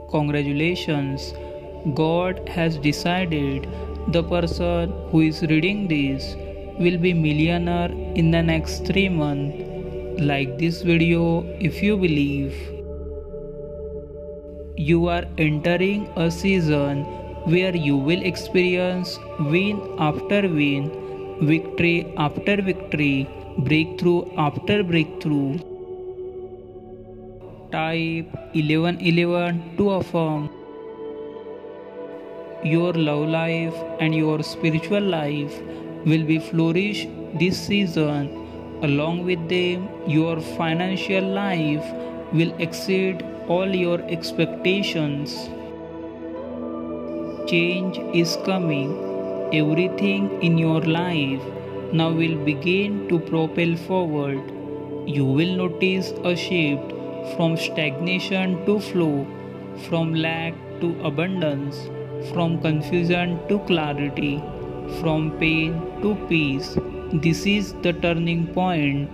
Congratulations, God has decided the person who is reading this will be millionaire in the next 3 months. Like this video if you believe. You are entering a season where you will experience win after win, victory after victory, breakthrough after breakthrough. Type 1111 to affirm. Your love life and your spiritual life will be flourish this season. Along with them, your financial life will exceed all your expectations. Change is coming. Everything in your life now will begin to propel forward. You will notice a shift from stagnation to flow, from lack to abundance, from confusion to clarity, from pain to peace. This is the turning point.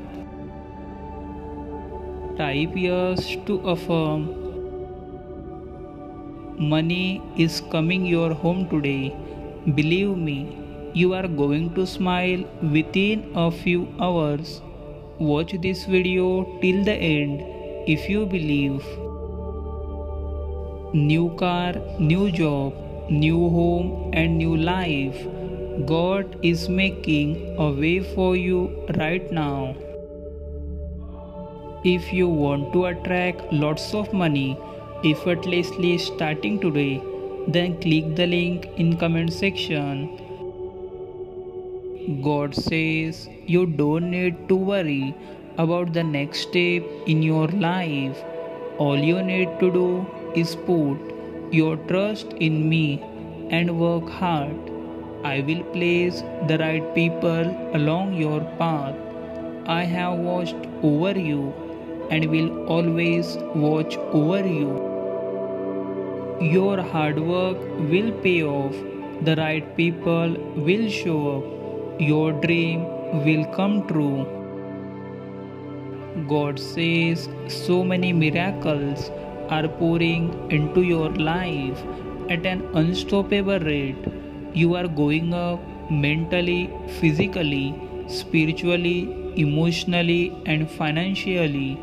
Type yes to affirm. Money is coming your home today. Believe me, you are going to smile within a few hours. Watch this video till the end if you believe. New car, new job, new home and new life. God is making a way for you right now. If you want to attract lots of money effortlessly starting today, then click the link in comment section. God says you don't need to worry about the next step in your life. All you need to do is put your trust in me and work hard. I will place the right people along your path. I have watched over you and will always watch over you. Your hard work will pay off. The right people will show up. Your dream will come true. God says so many miracles are pouring into your life at an unstoppable rate. You are going up mentally, physically, spiritually, emotionally and financially.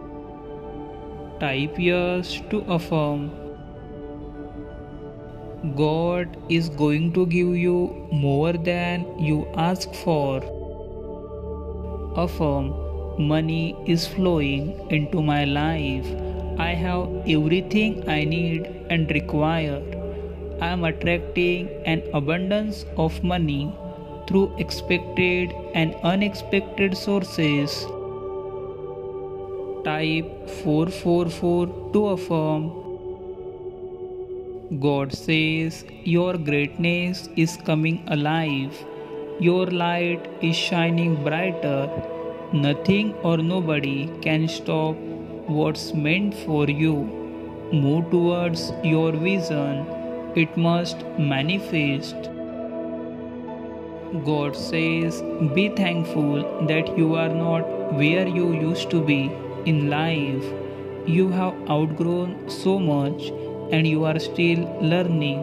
Type yes to affirm. God is going to give you more than you ask for. Affirm. Money is flowing into my life. I have everything I need and require. I am attracting an abundance of money through expected and unexpected sources. Type 444 to affirm. God says your greatness is coming alive. Your light is shining brighter. Nothing or nobody can stop what's meant for you. Move towards your vision. It must manifest. God says, be thankful that you are not where you used to be in life. You have outgrown so much and you are still learning.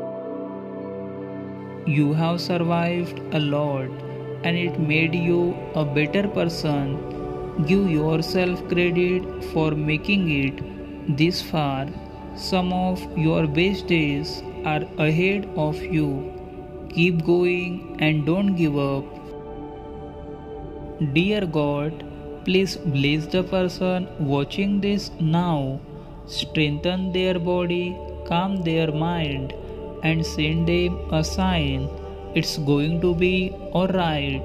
You have survived a lot and it made you a better person. Give yourself credit for making it this far. Some of your best days are ahead of you. Keep going and don't give up. Dear God, please bless the person watching this now. Strengthen their body, calm their mind, and send them a sign. It's going to be alright.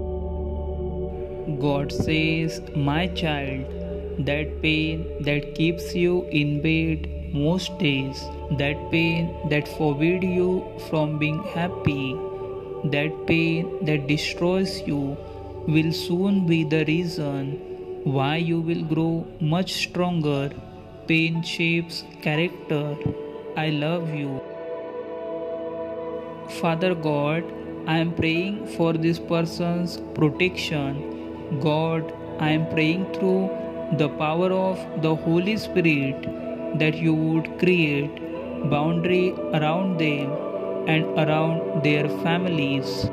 God says, my child, that pain that keeps you in bed most days, that pain that forbids you from being happy, that pain that destroys you will soon be the reason why you will grow much stronger. Pain shapes character. I love you. Father God, I am praying for this person's protection. God, I am praying through the power of the Holy Spirit. that you would create boundary around them and around their families,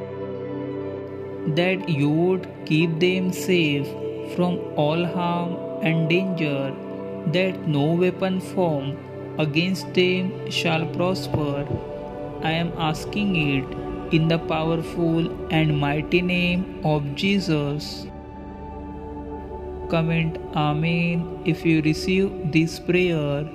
that you would keep them safe from all harm and danger, that no weapon formed against them shall prosper. I am asking it in the powerful and mighty name of Jesus. Comment Amen if you receive this prayer.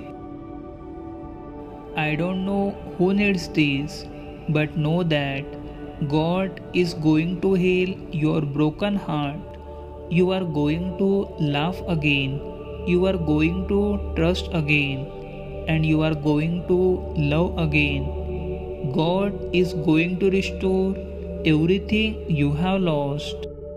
I don't know who needs this, but know that God is going to heal your broken heart. You are going to laugh again. You are going to trust again. And you are going to love again. God is going to restore everything you have lost.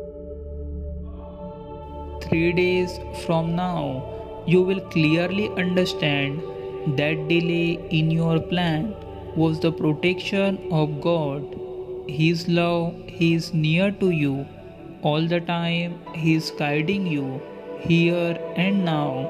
3 days from now, you will clearly understand that delay in your plan was the protection of God. His love, He is near to you. All the time, He is guiding you, here and now.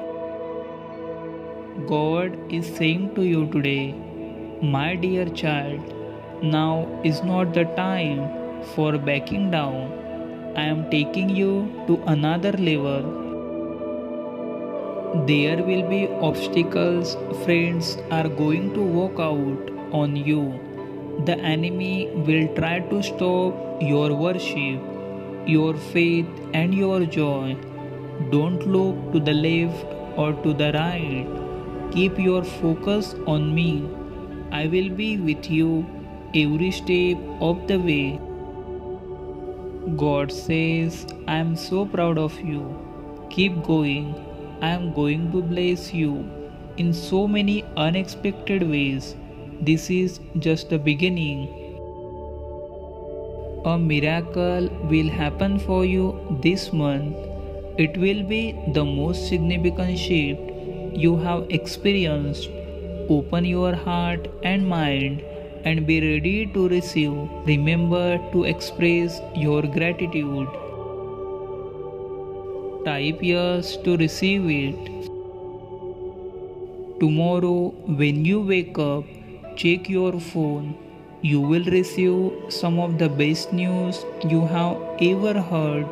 God is saying to you today, my dear child, now is not the time for backing down. I am taking you to another level. There will be obstacles, friends are going to walk out on you. The enemy will try to stop your worship, your faith, and your joy. Don't look to the left or to the right. Keep your focus on me. I will be with you every step of the way. God says, I am so proud of you. Keep going. I am going to bless you in so many unexpected ways. This is just the beginning. A miracle will happen for you this month. It will be the most significant shift you have experienced. Open your heart and mind and be ready to receive. Remember to express your gratitude. Type yes to receive it. Tomorrow, when you wake up, check your phone. You will receive some of the best news you have ever heard.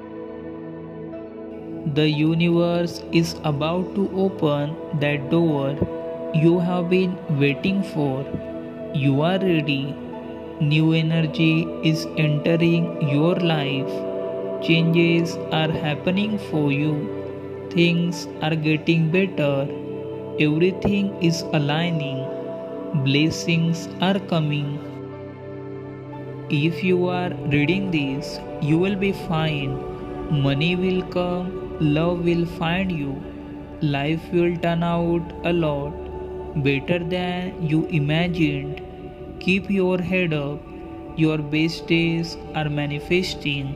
The universe is about to open that door you have been waiting for. You are ready. New energy is entering your life. Changes are happening for you. Things are getting better. Everything is aligning. Blessings are coming. If you are reading this, you will be fine. Money will come. Love will find you. Life will turn out a lot better than you imagined. Keep your head up. Your best days are manifesting.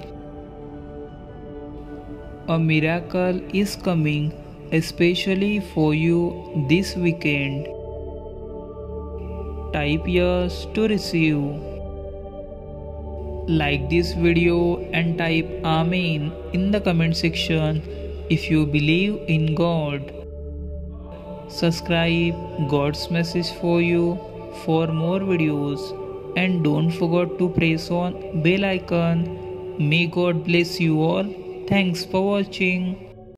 A miracle is coming, especially for you this weekend. Type yes to receive. Like this video and type Amen in the comment section if you believe in God. Subscribe God's message for you for more videos and don't forget to press on bell icon. May God bless you all. Thanks for watching.